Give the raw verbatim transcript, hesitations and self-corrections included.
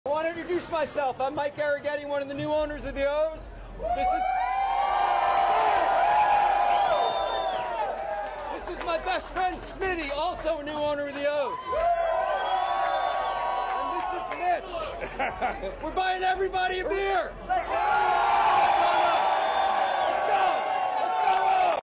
I want to introduce myself. I'm Mike Arrighetti, one of the new owners of the O's. This is This is my best friend Smitty, also a new owner of the O's. And this is Mitch. We're buying everybody a beer.